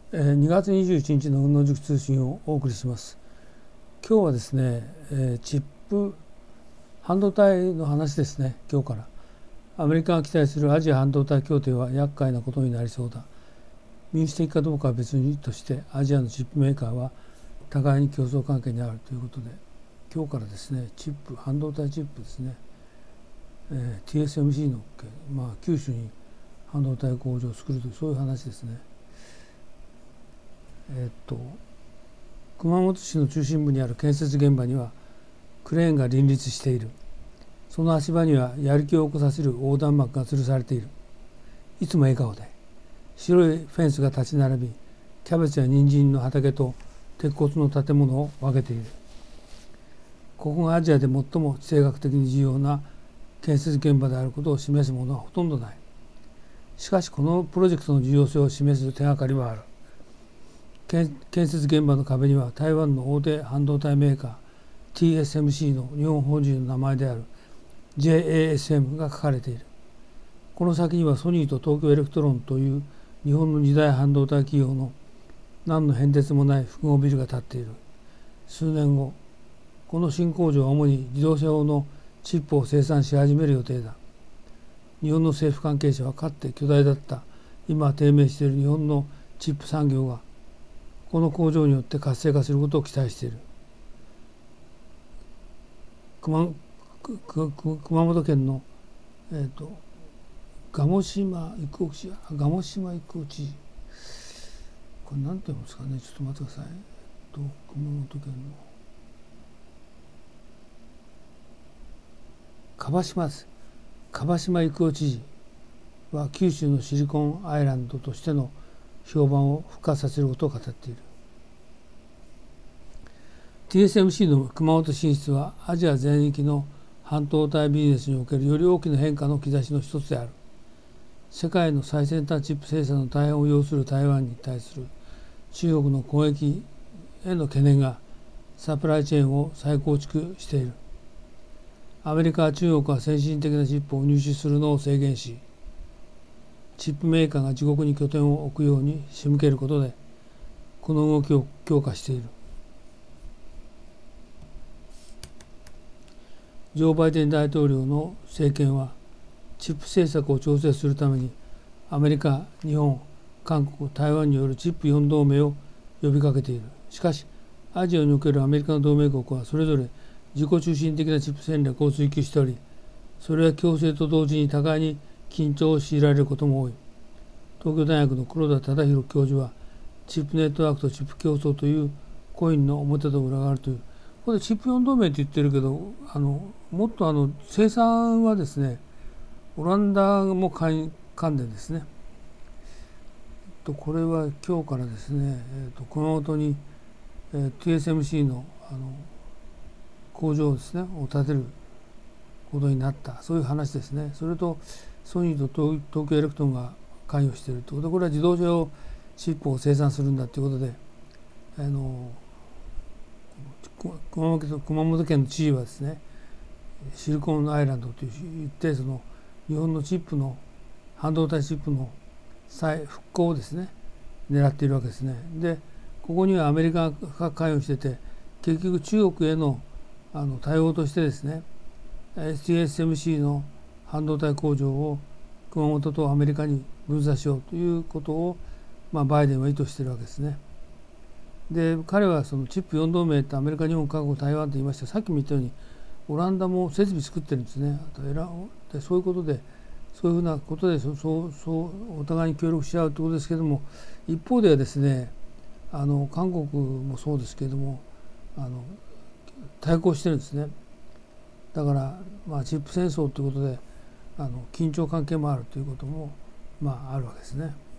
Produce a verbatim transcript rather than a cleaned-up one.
にがつにじゅういちにちの運動塾通信をお送りします。今日はですね、チップ半導体の話ですね。今日からアメリカが期待するアジア半導体協定は厄介なことになりそうだ。民主的かどうかは別にとして、アジアのチップメーカーは互いに競争関係にあるということで、今日からですね、チップ半導体チップですね、えー、ティーエスエムシー の、まあ、九州に半導体工場を作るという、そういう話ですね。えー、っと熊本市の中心部にある建設現場にはクレーンが林立している。その足場にはやる気を起こさせる横断幕が吊るされている。いつも笑顔で白いフェンスが立ち並び、キャベツや人参の畑と鉄骨の建物を分けている。ここがアジアで最も地政学的に重要な建設現場であることを示すものはほとんどない。しかしこのプロジェクトの重要性を示す手がかりはある。建設現場の壁には台湾の大手半導体メーカー ティーエスエムシー の日本法人の名前である ジェイエーエスエム が書かれている。この先にはソニーと東京エレクトロンという日本の二大半導体企業の何の変哲もない複合ビルが建っている。数年後、この新工場は主に自動車用のチップを生産し始める予定だ。日本の政府関係者はかつて巨大だった今は低迷している日本のチップ産業がこの工場によって活性化することを期待している。熊, 熊本県の、えー、と蒲島郁夫知事、蒲島郁夫知事、これ何て言うんですかね、ちょっと待ってください。えー、と熊本県の蒲島です。蒲島郁夫知事は九州のシリコンアイランドとしての評判を復活させることを語っている。 ティーエスエムシー の熊本進出はアジア全域の半導体ビジネスにおけるより大きな変化の兆しの一つである。世界の最先端チップ生産の大半を要する台湾に対する中国の攻撃への懸念がサプライチェーンを再構築している。アメリカは中国が先進的なチップを入手するのを制限し、チップメーカーが自国に拠点を置くように仕向けることでこの動きを強化している。ジョー・バイデン大統領の政権はチップ政策を調整するためにアメリカ、日本、韓国、台湾によるチップよん同盟を呼びかけている。しかしアジアにおけるアメリカの同盟国はそれぞれ自己中心的なチップ戦略を追求しており、それは共生と同時に互いに緊張を強いられることも多い。東京大学の黒田忠宏教授はチップネットワークとチップ競争というコインの表と裏があるという。ここでチップよん同盟って言ってるけど、あのもっとあの生産はですね、オランダも関連ですね。これは今日からですね、えー、と熊本に、えー、ティーエスエムシー の, あの工場をですねを建てることになった、そういう話ですね。それとソニーと東京エレクトロンが関与しているということで、これは自動車用チップを生産するんだということで、あの熊本、熊本県の知事はですね、シリコンアイランドと言ってその日本のチップの半導体チップの再復興をですね狙っているわけですね。でここにはアメリカが関与してて、結局中国へのあの対応としてですね ティーエスエムシー の半導体工場を熊本とアメリカに分散しようということを、まあ、バイデンは意図しているわけですね。で彼はそのチップよん同盟ってアメリカ、日本、韓国、台湾と言いました。さっきも言ったようにオランダも設備作ってるんですね。でそういうことでそういうふうなことでそうそうお互いに協力し合うということですけれども、一方ではですね、あの韓国もそうですけれどもあの対抗してるんですね。だから、まあ、チップ戦争ということであの緊張関係もあるということも、まあ、あるわけですね。